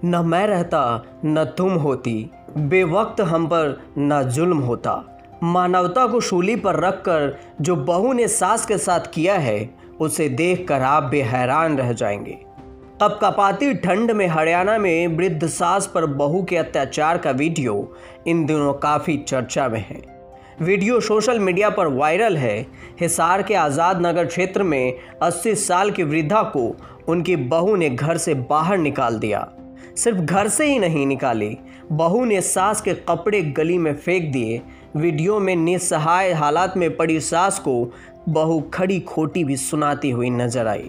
न मैं रहता न तुम होती, बेवक्त हम पर न जुल्म होता। मानवता को सूली पर रखकर जो बहू ने सास के साथ किया है, उसे देखकर आप भी हैरान रह जाएंगे। कपकपाती ठंड में हरियाणा में वृद्ध सास पर बहू के अत्याचार का वीडियो इन दिनों काफ़ी चर्चा में है। वीडियो सोशल मीडिया पर वायरल है। हिसार के आज़ाद नगर क्षेत्र में 80 साल की वृद्धा को उनकी बहू ने घर से बाहर निकाल दिया। सिर्फ घर से ही नहीं निकाली, बहू ने सास के कपड़े गली में फेंक दिए। वीडियो में निस्सहाय हालात में पड़ी सास को बहू खड़ी खोटी भी सुनाती हुई नजर आई।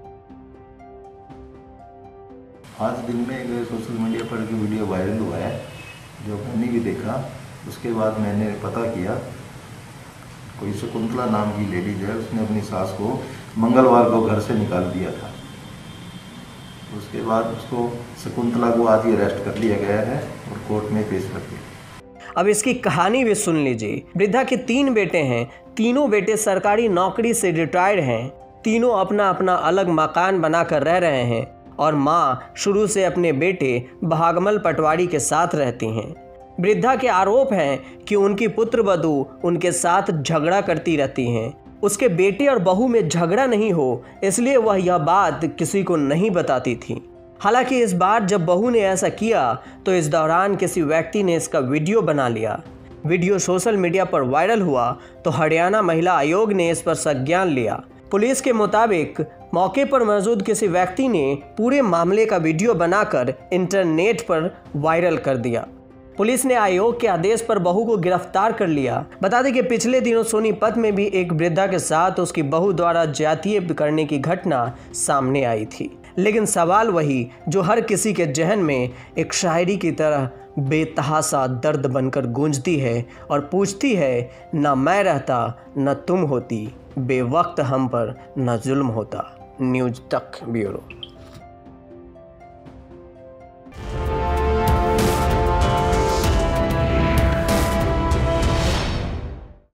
आज दिन में एक सोशल मीडिया पर एक वीडियो वायरल हुआ है, जो मैंने भी देखा। उसके बाद मैंने पता किया, कोई शकुंतला नाम की लेडीज है, उसने अपनी सास को मंगलवार को घर से निकाल दिया था। उसके बाद उसको शकुंतला को आज ही अरेस्ट कर लिया गया है और कोर्ट में पेश कर दिया। अब इसकी कहानी भी सुन लीजिए। वृद्धा के 3 बेटे हैं। तीनों बेटे सरकारी नौकरी से रिटायर्ड हैं। तीनों अपना अपना अलग मकान बनाकर रह रहे हैं और माँ शुरू से अपने बेटे भागमल पटवारी के साथ रहती हैं। वृद्धा के आरोप हैं कि उनकी पुत्र वधू उनके साथ झगड़ा करती रहती हैं। उसके बेटे और बहू में झगड़ा नहीं हो, इसलिए वह यह बात किसी को नहीं बताती थी। हालांकि इस बार जब बहू ने ऐसा किया तो इस दौरान किसी व्यक्ति ने इसका वीडियो बना लिया। वीडियो सोशल मीडिया पर वायरल हुआ तो हरियाणा महिला आयोग ने इस पर संज्ञान लिया। पुलिस के मुताबिक मौके पर मौजूद किसी व्यक्ति ने पूरे मामले का वीडियो बनाकर इंटरनेट पर वायरल कर दिया। पुलिस ने आयोग के आदेश पर बहू को गिरफ्तार कर लिया। बता दें कि पिछले दिनों सोनीपत में भी एक वृद्धा के साथ उसकी बहू द्वारा ज्यादती करने की घटना सामने आई थी। लेकिन सवाल वही जो हर किसी के जहन में एक शायरी की तरह बेतहासा दर्द बनकर गूंजती है और पूछती है, न मैं रहता न तुम होती, बेवक्त हम पर न जुल्म होता। न्यूज़ तक ब्यूरो।